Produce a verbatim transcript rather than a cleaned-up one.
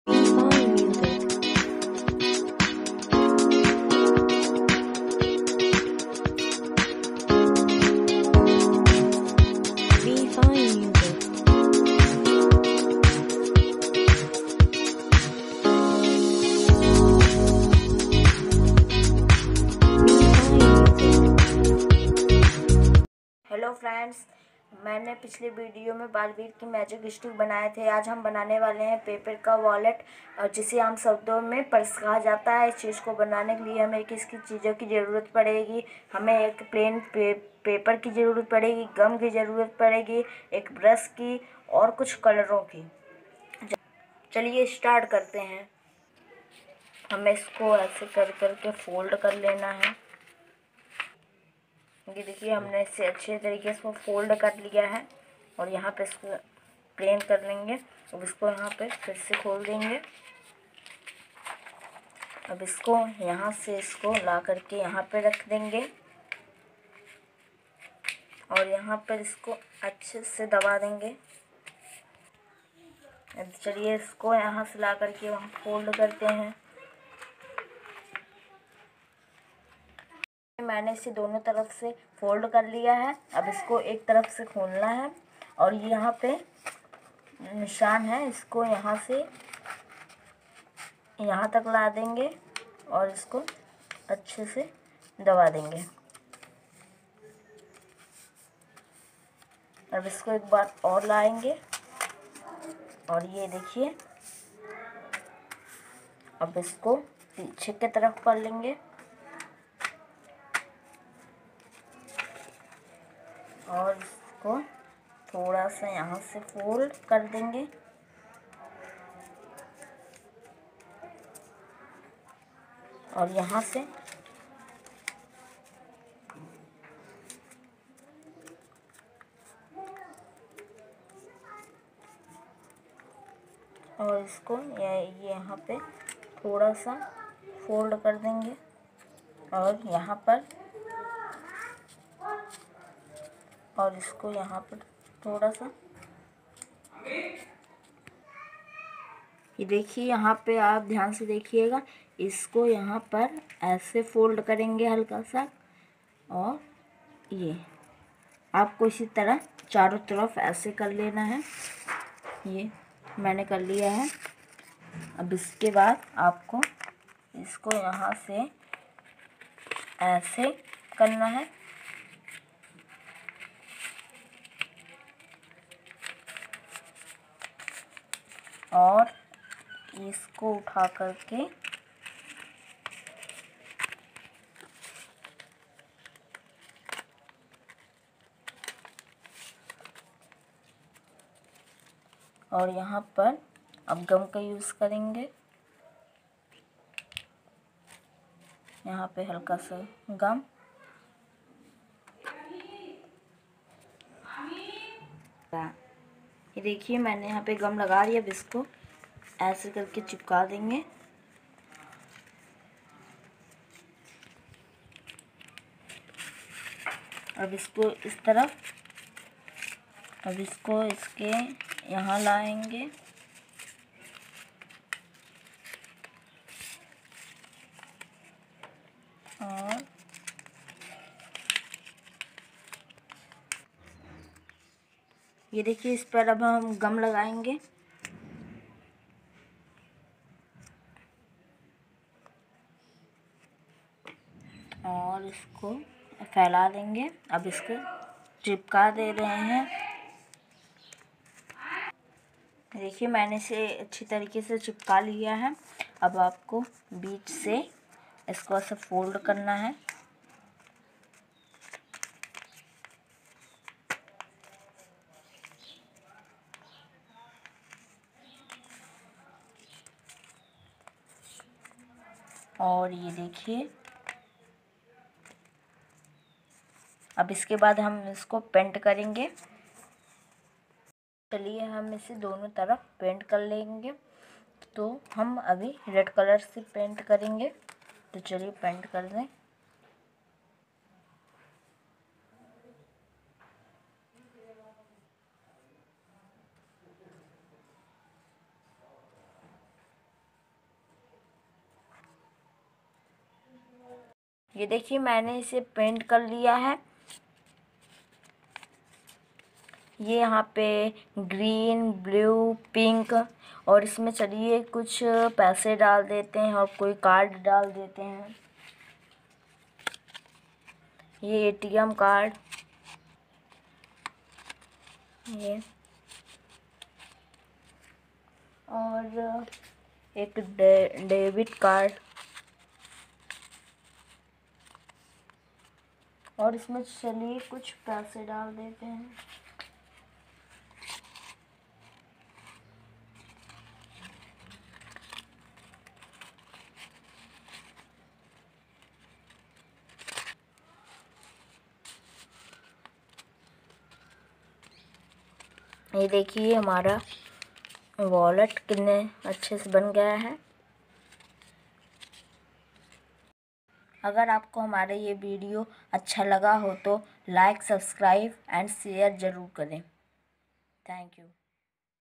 Fine music. Be fine music. Hello friends, मैंने पिछले video में बालवीर की मैजिक स्टिक बनाए थे। आज हम बनाने वाले हैं पेपर का वॉलेट, और जिसे हम शब्दों में पर्स कहा जाता है। इस चीज़ को बनाने के लिए हमें किस किस चीज़ों की ज़रूरत पड़ेगी। हमें एक प्लेन पे, पेपर की ज़रूरत पड़ेगी, गम की ज़रूरत पड़ेगी, एक ब्रश की और कुछ कलरों की। चलिए स्टार्ट करते हैं। हमें इसको ऐसे कर करके फोल्ड कर लेना है। ये देखिए, हमने इसे अच्छे तरीके से फोल्ड कर लिया है और यहाँ पे इसको प्लेन कर लेंगे। अब इसको यहाँ पे फिर से खोल देंगे। अब इसको यहाँ से इसको ला करके यहाँ पे रख देंगे और यहाँ पर इसको अच्छे से दबा देंगे। अब चलिए इसको यहाँ से ला करके वहाँ फोल्ड करते हैं। मैंने इसे दोनों तरफ से फोल्ड कर लिया है। अब इसको एक तरफ से खोलना है और ये यहाँ पे निशान है, इसको यहाँ से यहाँ तक ला देंगे और इसको अच्छे से दबा देंगे। अब इसको एक बार और लाएंगे और ये देखिए, अब इसको पीछे की तरफ कर लेंगे और इसको थोड़ा सा यहाँ से फोल्ड कर देंगे और यहाँ से और इसको ये ये यहाँ पे थोड़ा सा फोल्ड कर देंगे और यहाँ पर और इसको यहाँ पर थोड़ा सा, ये देखिए यहाँ पे आप ध्यान से देखिएगा, इसको यहाँ पर ऐसे फोल्ड करेंगे हल्का सा और ये आपको इसी तरह चारों तरफ ऐसे कर लेना है। ये मैंने कर लिया है। अब इसके बाद आपको इसको यहाँ से ऐसे करना है और इसको उठा करके और यहाँ पर अब गम का यूज़ करेंगे। यहाँ पे हल्का सा गम ये देखिए, मैंने यहाँ पे गम लगा दिया। अब इसको ऐसे करके चिपका देंगे। अब इसको इस तरफ, अब इसको इसके यहाँ लाएंगे और ये देखिए, इस पर अब हम गम लगाएंगे और इसको फैला देंगे। अब इसको चिपका दे रहे हैं। देखिए, मैंने इसे अच्छी तरीके से चिपका लिया है। अब आपको बीच से इसको ऐसे फोल्ड करना है और ये देखिए, अब इसके बाद हम इसको पेंट करेंगे। चलिए हम इसे दोनों तरफ पेंट कर लेंगे। तो हम अभी रेड कलर से पेंट करेंगे, तो चलिए पेंट कर दें। ये देखिए मैंने इसे पेंट कर लिया है। ये यहाँ पे ग्रीन, ब्लू, पिंक, और इसमें चलिए कुछ पैसे डाल देते हैं और कोई कार्ड डाल देते हैं। ये एटीएम कार्ड, ये और एक डे, डेबिट कार्ड, और इसमें चलिए कुछ पैसे डाल देते हैं। ये देखिए हमारा वॉलेट कितने अच्छे से बन गया है। अगर आपको हमारा ये वीडियो अच्छा लगा हो तो लाइक, सब्सक्राइब एंड शेयर ज़रूर करें। Thank you.